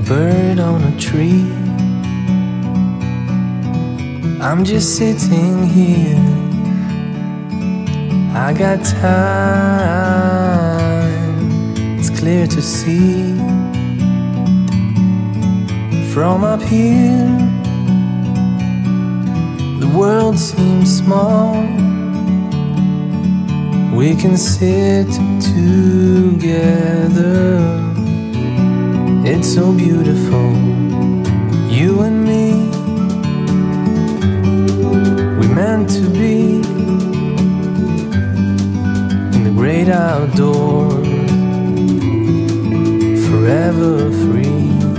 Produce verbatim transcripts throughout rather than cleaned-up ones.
bird on a tree. I'm just sitting here. I got time, it's clear to see. From up here, the world seems small. We can sit together. It's so beautiful, you and me. We meant to be in the great outdoors, forever free.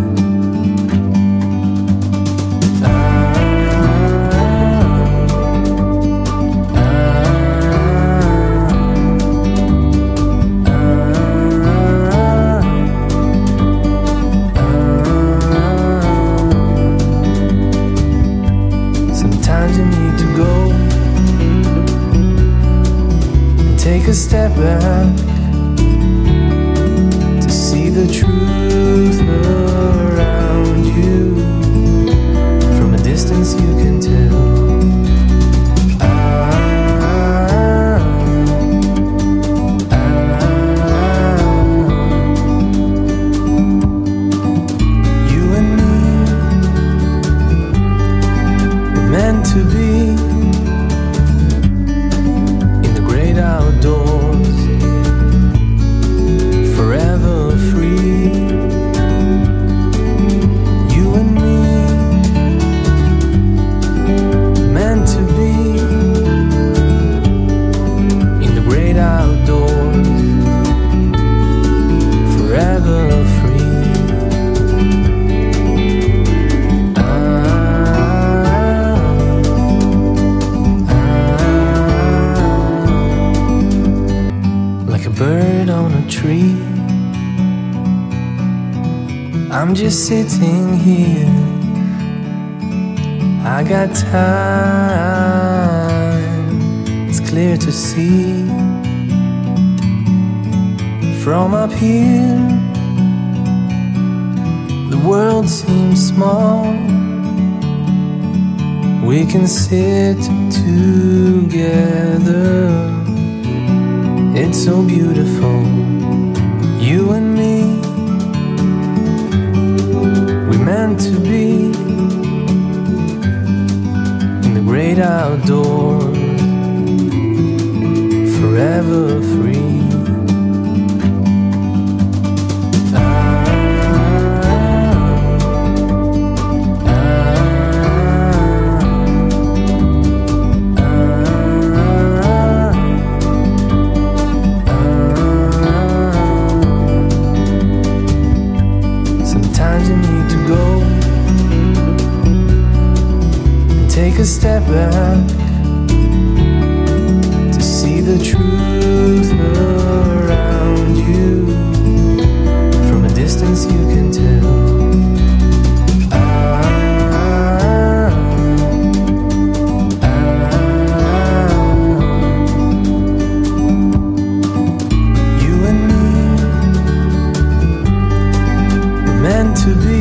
Take a step back to see the truth around you. From a distance you can tell. Ah, ah, ah. You and me were meant to be outdoors, forever free. You and me, meant to be in the great outdoors, forever free. Bird on a tree. I'm just sitting here. I got time, it's clear to see. From up here, the world seems small. We can sit together. It's so beautiful, you and me. We meant to be in the great outdoors, forever free. Take a step back to see the truth around you. From a distance you can tell. Ah, ah, ah. You and me were meant to be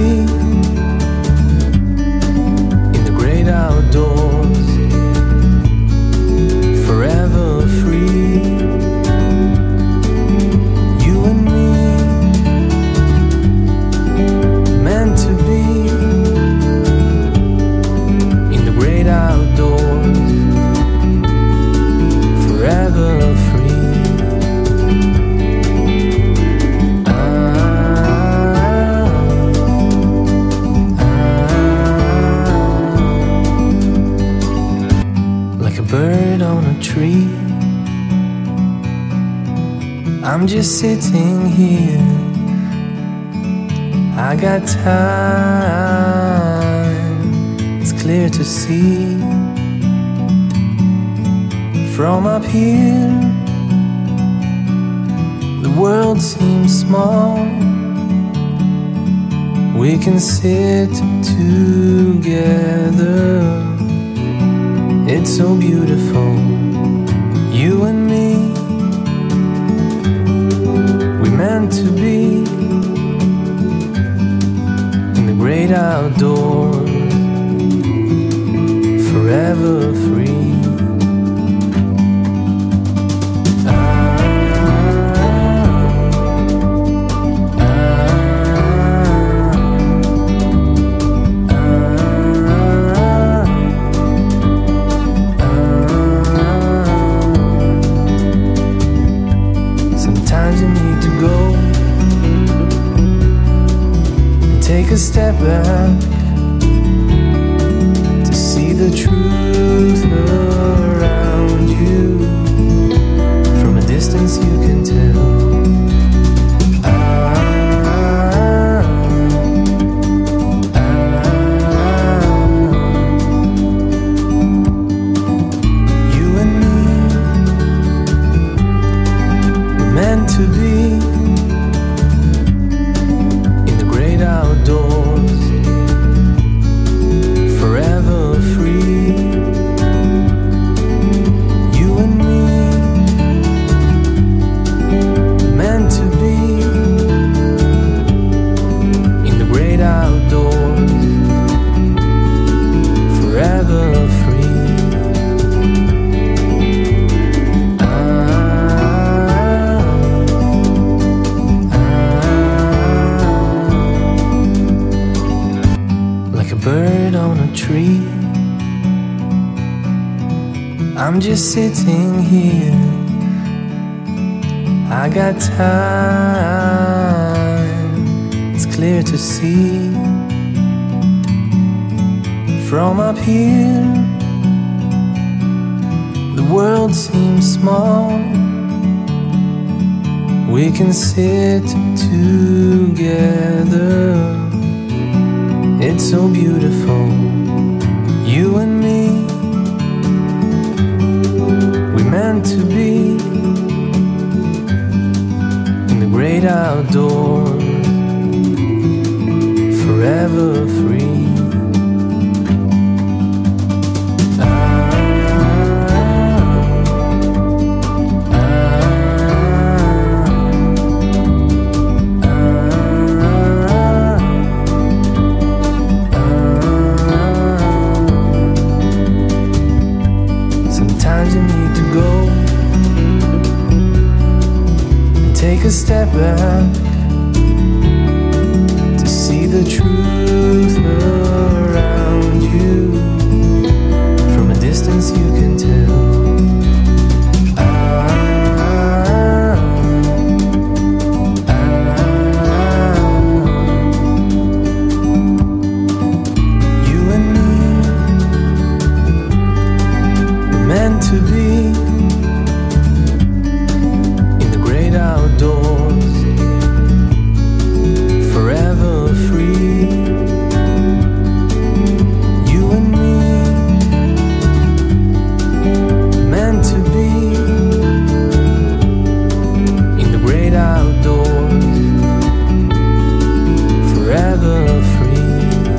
outdoors, forever free. You and me, meant to be in the great outdoors, forever free. Bird on a tree. I'm just sitting here. I got time, it's clear to see. From up here, the world seems small. We can sit together. It's so beautiful, you and me. We meant to be great outdoors, forever free. Take a step back to see the truth around you. From a distance you can tell. Ah, ah, you and me were meant to be outdoors, forever free. You and me, meant to be in the great outdoors, forever free. Bird on a tree, I'm just sitting here. I got time, it's clear to see. From up here, the world seems small. We can sit together. It's so beautiful, you and me. We meant to be in the great outdoors, forever free. Take a step back to see the truth around you. From a distance you can tell. Ah, ah, you and me were meant to be outdoors, forever free. You and me, meant to be in the great outdoors, forever free.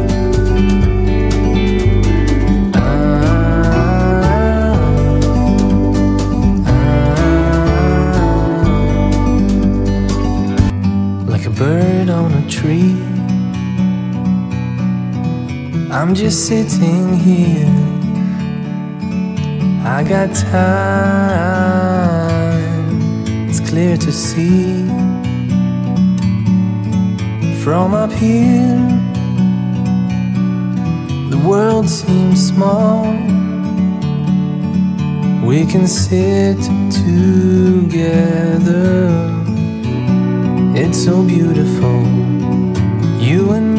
Bird on a tree, I'm just sitting here. I got time, it's clear to see. From up here, the world seems small. We can sit together. It's so beautiful, you and me.